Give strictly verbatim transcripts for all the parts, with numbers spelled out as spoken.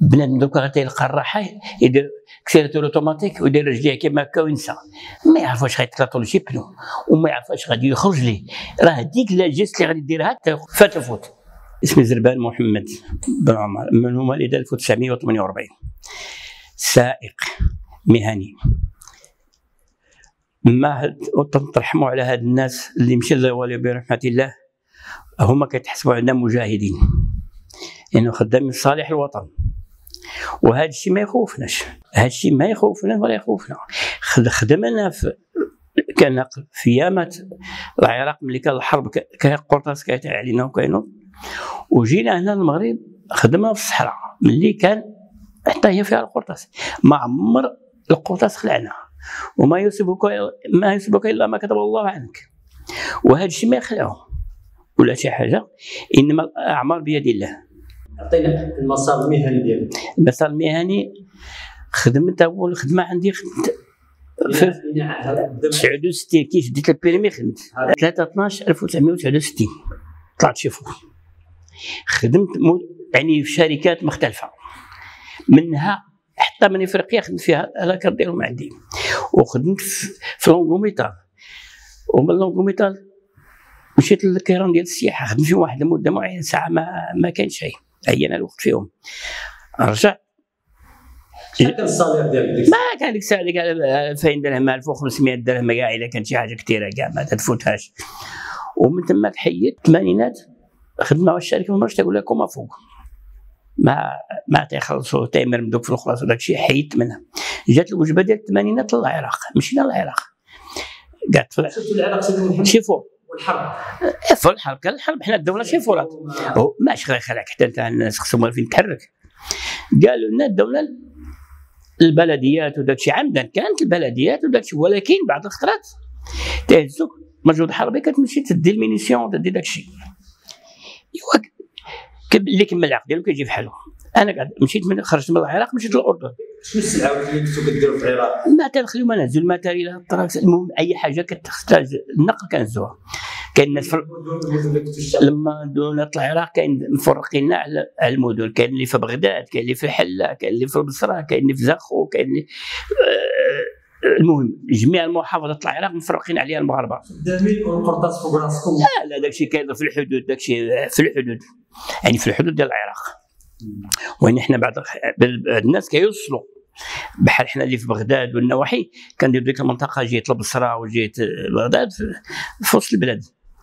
بنادم دوكا غادي يلقى الراحه يدير كسيرته اوتوماتيك ويدير رجليه كيما هكا وينسى، ما يعرف واش غيتلاطو شي بنو وما يعرف واش غادي يخرج ليه، راه ديك لا جيست اللي غادي ديرها فات الفوت. اسمي زربان محمد بن عمر من مواليد ألف وتسعمائة وثمانية وأربعين، سائق مهني. ما تنرحموا على هاد الناس اللي مشى الله برحمه الله، هما كيتحسبوا عندنا مجاهدين لانه خدامين صالح الوطن، وهذا الشيء ما يخوفناش، هذا الشيء ما يخوفنا ولا يخوفنا. خدمنا في كان في ايامات العراق ملي كان الحرب كان قرطاس كيتاع علينا وكاينو، وجينا هنا المغرب خدمنا في الصحراء ملي كان حتى هي فيها القرطاس، ما عمر القرطاس خلعنا، وما يصيبك ما يصيبك الا ما كتب الله عنك، وهذا الشيء ما يخلعه ولا شي حاجه، انما الاعمار بيد الله. عطينا المسار المهني ديالك. المسار المهني خدمت اول خدمه عندي خدمت في تسعة وستين كي شديت البيرمي، خدمت ثلاثة اثناش ألف وتسعمائة وتسعة وستين طلعت شيفور. خدمت يعني في شركات مختلفه، منها حتى من افريقيا خدمت فيها الاكر ديالهم عندي، وخدمت في لونغوميتال، ومن لونغوميتال مشيت للكيران ديال السياحه، خدمت فيهم واحد المده معينه ساعه ما ما كان شيء، عيان الوقت فيهم. رجعت شحال كان الصالير ديالك؟ ما كان ديك الساعه ديك ألفين درهم ألف وخمسمائة درهم كاع، الا كانت شي حاجه كثيره كاع ما تفوتهاش. ومن ثم تحيت الثمانينات خدمه مع الشركه ما مرتش تقول لكم ما فوق ما ما تيخلصوا تيمر من دوك في الخلاص وداك الشيء، حيدت منها. جات الوجبه ديال الثمانينات للعراق، مشينا للعراق قعدت في العراق شيفور والحرب. في الحرب كان الحرب حنا الدوله شيفورات ماشي غير خلعك حتى انت الناس خصهم فين تحرك. قالوا لنا الدوله البلديات وداك الشيء، عمدا كانت البلديات وداك الشيء، ولكن بعض الخطرات تهزوك مجهود حربي كتمشي تدي المينيسيون تدي داك الشيء. ايوا اللي كمل العقد ديالو كيجي بحالو. انا قاعد مشيت من خرجت من العراق مشيت للاردن. شنو السلعات اللي كنتو كديروا في العراق؟ ما تنخليو ما نهزو الماتيريال الطراكس، المهم اي حاجه كتحتاج النقل كنهزوها. كاين الناس فر... لما دوله العراق كاين مفرقين على المدن، كاين اللي في بغداد، كاين اللي في حله، كاين اللي في البصره، كاين اللي في زاخو، كاين اللي آه المهم جميع المحافظات العراق مفرقين عليها المغاربه. خدامين والقرطاس فوق راسكم؟ لا لا داكشي كاين في الحدود، داكشي في الحدود يعني في الحدود ديال العراق. وين احنا بعض الناس كيوصلوا بحال حنا اللي في بغداد والنواحي كندير ديك المنطقه جهه البصره وجهه بغداد في وسط البلاد.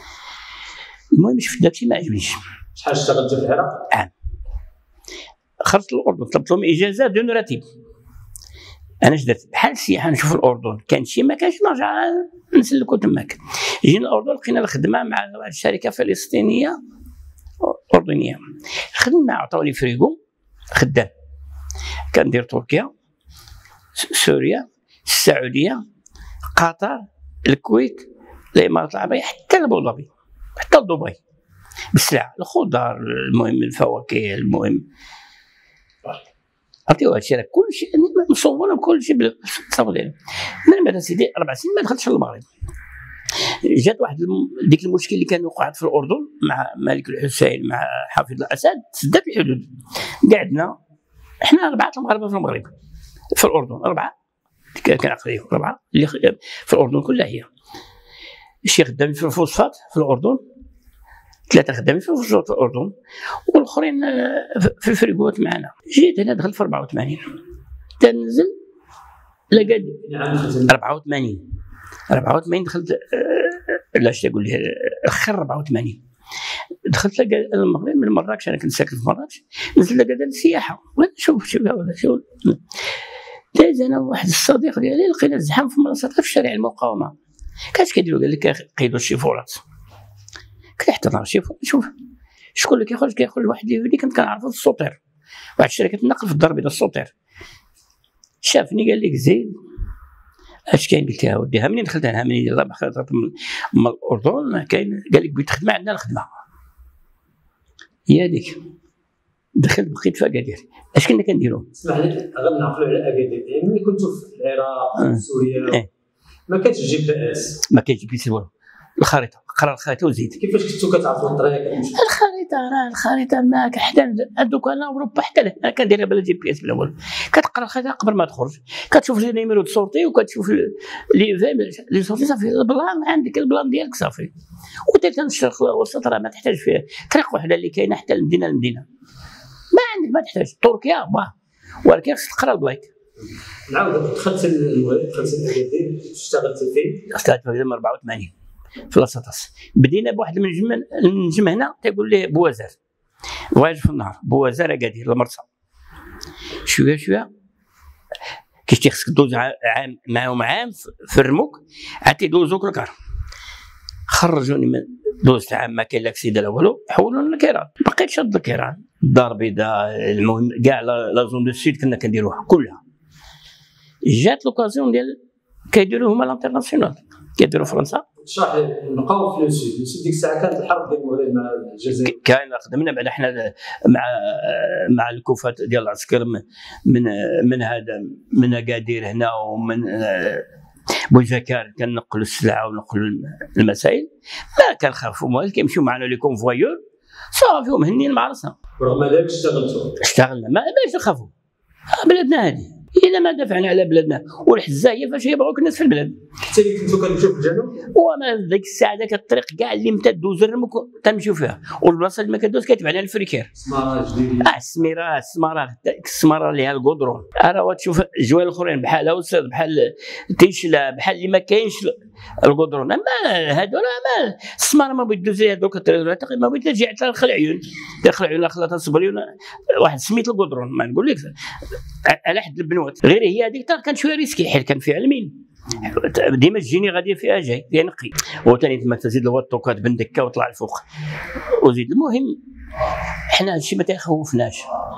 المهم شفت داكشي ما عجبنيش. شحال اشتغلت في العراق؟ عام. خرجت للاردن طلبت لهم اجازه دون راتب. انا درت بحال السياحه نشوف الاردن، كان شي ما كانش نرجع نسلكو تماك. جينا الاردن لقينا الخدمه مع واحد الشركه فلسطينيه اردنيه، خدمت معاه عطاوني فريغو خدام. كندير تركيا، سوريا، السعوديه، قطر، الكويت، الامارات العربيه، حتى ابو ظبي، حتى دبي بالسلعه، الخضار، المهم الفواكه، المهم عرفتي هادشي راه كلشي مصور كلشي بالصافي ديالو. من بعد سيدي اربع سنين ما دخلتش للمغرب. جات واحد ديك المشكل اللي كان وقعت في الاردن مع ملك الحسين مع حافظ الاسد، سدت الحدود. قعدنا احنا اربعه المغاربه في المغرب في الاردن، اربعه كنعقليهم اربعه اللي في الاردن كلها هي. شي خدامين في الفوسفات في الاردن، ثلاثه خدامين في الفوسفات في الاردن، والاخرين في الفريقوات معنا. جيت هنا دخلت في أربعة وثمانين تنزل لقيت أربعة وثمانين أربعة وثمانين دخلت لاش تقول لي اخر أربعة وثمانين دخلت المغرب من مراكش، انا كنت ساكن في مراكش، نزلت لقيت السياحه ونشوف شوف ولا شو. داز انا واحد الصديق ديالي لقينا الزحام في منصات في الشارع المقاومه، كاش كيديروا قال لك قيدوا الشيفورات. كنت احتضر الشيفور شوف شكون اللي كيخرج كيخرج واحد اللي كنت كنعرفو في السوطير، واحد شركه النقل في الدار البيضاء السوطير. شافني قال لك زين اش كاين؟ قلت له ودي ها منين دخلت انا منين يلاه خرجت من الاردن كاين. قال لك بغيت تخدم عندنا الخدمه هي هذيك. دخلت بقيت في اكادير. اش كنا كنديروا؟ اسمح لي غنعقلوا على اكادير. ملي كنتوا في العراق في سوريا اه. ما كانش جي بي اس، ما كانش جي بي اس والو، الخريطه قرا الخريطه وزيد. كيفاش كنتوا كتعرفوا الطريق؟ الخريطه الخريطه راه الخريطه ما حتى دوكا انا اوروبا حتى لهنا كنديرها بلا جي بي اس بلا والو، كتقرا الخريطه قبل ما تخرج، كتشوف لي نيميرو دو سورتي وكتشوف لي لي سورتي صافي، البلان عندك البلان ديالك صافي. وثالثا الشرق الاوسط راه ما تحتاج فيه طريق وحده اللي كاينه حتى المدينه للمدينه، ما عندك ما تحتاج. تركيا باه، ولكن خصك تقرا البلايك. نعاود دخلت المغرب، دخلت الاكادير، اشتغلت فين؟ اشتغلت في أربعة وثمانين في لاصاطاس. بدينا بواحد النجم النجم هنا تيقول ليه بوازار، فواياج في النهار بوازار اكادير المرسى. شويه شويه كي خصك دوز عام معاهم عام في الرموك، عاد تيدوزوك للكار. خرجوني من دوزت عام ما كاين لا كسيده لا والو، حولوني للكيران، بقيت شاد الكيران، الدار البيضاء، المهم كاع لا زون دو سود كنا كنديروها كلها. جات لوكازيون ديال كيديروا هما الانترناسيونال، كيديروا فرنسا. شرح لي، نبقاو في لو سود، لو سود ديك الساعه كانت الحرب ديال المغرب مع الجزائر. كاين خدمنا بعد حنا مع مع الكوفات ديال العسكر من من هذا من اكادير هنا ومن بوجاكار، كنقلوا السلعه ونقلوا المسائل، ما كنخافوا مال كيمشيو معنا لي كونفوايور صافي ومهنيين مع راسنا. ورغم ذلك اشتغلتوا؟ اشتغلنا، ما باش نخافوا، بلادنا هذه الا ما دافعنا على بلادنا والحزه هي فاش يبغوك الناس في البلاد. حتى اللي كنتو كتمشيو في الجنوب؟ وما ديك الساعه ذاك الطريق كاع اللي متى دوز الرمك تنمشيو فيها، والبلاصه اللي ما كدوز كيتبع عليها الفريكير. سماره جديده. اه السميره، السماره السماره اللي هي الكودرون، راه تشوف الجوال الاخرين بحال اوسط بحال تيشلا بحال اللي ما كاينش الكودرون، اما هادو راه ما السماره ما بغيت دوز ليها دوك الطريق، ما بغيت تجي حتى الخلع عيون، الخلع عيون خلاها تصبري واحد سميت الكودرون، ما نقول لك على حد البنوات. غير هي هذيك كانت شويه ريسكي حيت كان فيها المين، ديما تجيني غادي فيها جاي فيها نقي، وثاني تما تزيد الوطوكات بن دكه وطلع الفوق وزيد. المهم حنا هادشي ما تيخوفناش.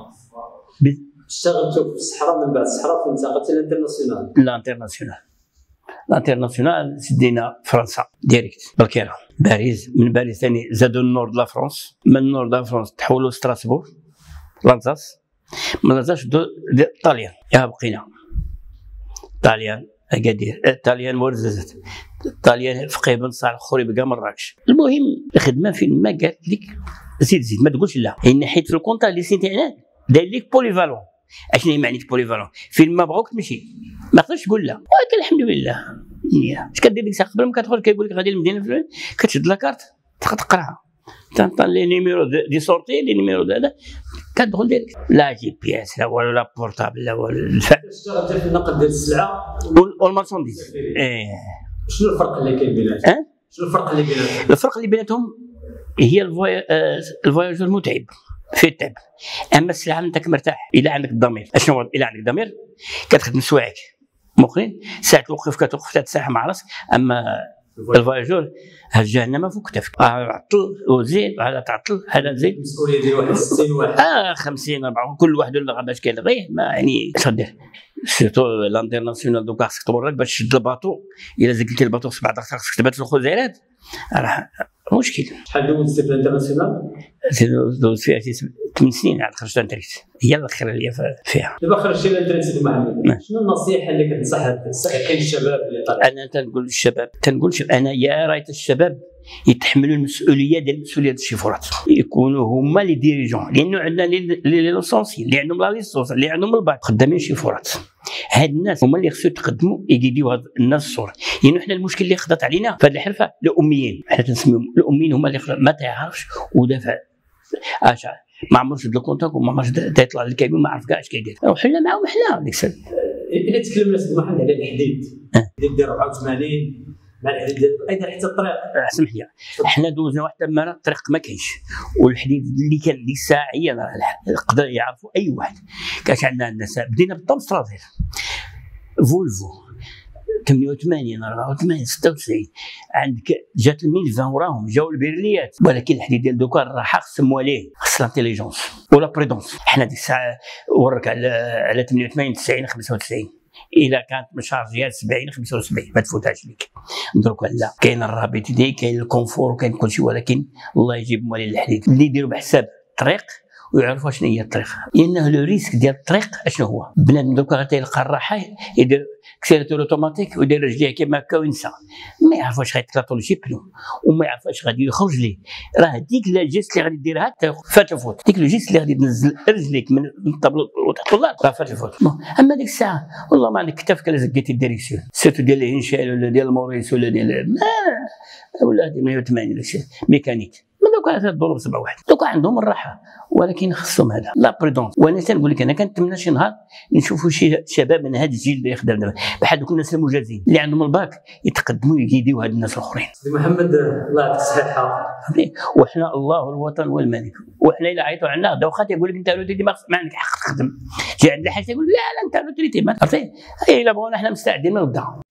اشتغلتوا في الصحراء، من بعد الصحراء فين انتقلت للانترناسيونال؟ الانترناسيونال الانترناسيونال سدينا فرنسا ديريكت بالكيران، باريس، من باريس ثاني زادوا النور لا فرنسا، من النور لا فرنسا تحولوا لستراسبور لانزاس، من لازاش دو طاليان، يا بقينا طاليان اكادير، طاليان ورزازات، طاليان فقيه بن صالح الخوري بقى مراكش. المهم الخدمه فين ما قالت لك زيد زيد ما تقولش لا، لان حيت في الكونطا اللي سيتي هناك داير لك بوليفالون. اشنو يعني بوليفالون؟ فين ما بغاوك تمشي ما تقدرش تقول لا، ولكن الحمد لله اش كدير ديك الساعه قبل ما كتخرج كيقول لك غادي للمدينه الفلانيه، كتشد لاكارت تقراها، تنطن لي نيميرو دي سورتي لي نيميرو هذا كتدخل ديريكت، لا جي بي اس لا والو لا بورتابل لا والو. اشتغلت في النقل ديال السلعه والمارشانديز. ايه شنو الفرق اللي كاين بيناتهم؟ أه؟ شنو الفرق اللي بيناتهم؟ الفرق اللي بيناتهم هي الفواياج المتعب فيه التعب، اما السلعه انت مرتاح الا عندك الضمير. اشنو الا عندك ضمير كتخدم سوايعك مخرين، ساعه الوقف كتوقف تتساح مع راسك. اما الفواياجور هاد جهنم فوق كتفك، عطل وزيد هذا تعطل هذا زيد، المسؤوليه ديال واحد ستين واحد اه خمسين أربعين كل واحد ولا باش كيلغيه، ما يعني اش غدير؟ سيرتو الانترناسيونال دوكا خصك تورك باش تشد الباطو، الا زقلتي الباطو سبع دقائق خصك تبات في الخزيرات، راه مشكل. شحال دوزتي في الانترناسيونال؟ دوزت فيها ثمان سنين عاد خرجت انتريت، هي الاخيره اللي فيها. دابا خرجتي لانتريت سيدي محمد، شنو النصيحه اللي كتنصح كاين الشباب اللي طالع؟ انا تنقول للشباب تنقول انا يا رايت الشباب يتحملوا المسؤوليه ديال مسؤوليه الشيفورات، يكونوا هما لي ديريجون، لانه عندنا لي لوسونسي اللي عندهم لا ليسونس اللي عندهم الباك خدامين شيفورات. هاد الناس هما اللي خصو يتقدموا يقيديو هاد الناس الصوره، لانه يعني حنا المشكل اللي خضت علينا في هذه الحرفه الاميين، حنا تنسميهم الاميين، هما اللي ما تعرفش ودافع اش ما عمرش شد الكونتاك وما عمرش تيطلع للكابين ما عرف كاع اش كيدير، وحنا معاهم حنا ديك الساعه. الا تكلمنا سيدي محمد على الحديد ديال أربعة وثمانين مع الحديد ايضا حتى الطريق، اسمح لي حنا دوزنا واحد المره الطريق ما كاينش، والحديد اللي كان ديك الساعه هي يقدر يعرفوا اي واحد. كاش عندنا الناس بدينا بالطمسترازير فولفو ثمانية وثمانين أربعة وثمانين ستة وتسعين، عندك جات الميلفان وراهم جاو البرليات، ولكن الحديد ديال دوكا الراحه خص مواليه، خص لانتيليجونس ولا بريدونس. حنا ديك الساعه ورك على على ثمانية وثمانين تسعين خمسة وتسعين، الا كانت مشارجيات سبعين خمسة وسبعين ما تفوتهاش لك. دروك لا كاين الرابط دي كاين الكونفور وكاين كلشي، ولكن الله يجيب موالين الحديد اللي يديروا بحساب الطريق ويعرفوا شنو هي الطريق، لانه لو ريسك ديال الطريق اشنو هو؟ بنادم دوكا غتلقى الراحه يدير كسيرتور اوتوماتيك ويدير رجليه كيما هكا وينسى، ما يعرف واش غيتكلاطو له شي بنو وما يعرف واش غادي يخرج ليه، راه ديك الجيست اللي غادي ديرها فات الفوت، ديك الجيست اللي غادي تنزل رجليك من الطابلو وتحط الارض راه فات الفوت. اما ديك الساعه والله ما عندك كتافك الا زكيتي الديريكسيون سيرتو ديال الانشال ولا ديال الموريس ولا ديال ولا ديال مية وثمانين ولا شي ميكانيك، من دوكا الضروب سبعة واحد دوكا عندهم الراحه، ولكن خصهم هذا لا بريدونس. وانا تنقول لك انا كنتمنى شي نهار نشوفوا شي شباب من هذا الجيل اللي يخدم دابا بحال دوك الناس المجازين اللي عندهم الباك يتقدموا يقيديو هاد الناس الاخرين. سيدي محمد الله يعطيك الصحه. وحنا الله الوطن والملك، وحنا الا عيطوا عنا غدا واخا تيقول لك انت روتيتي ما عندك حق تخدم، جا عند الحاج تيقول لا لا انت روتيتي ما عرفتي، الا بغونا حنا مستعدين من غدا.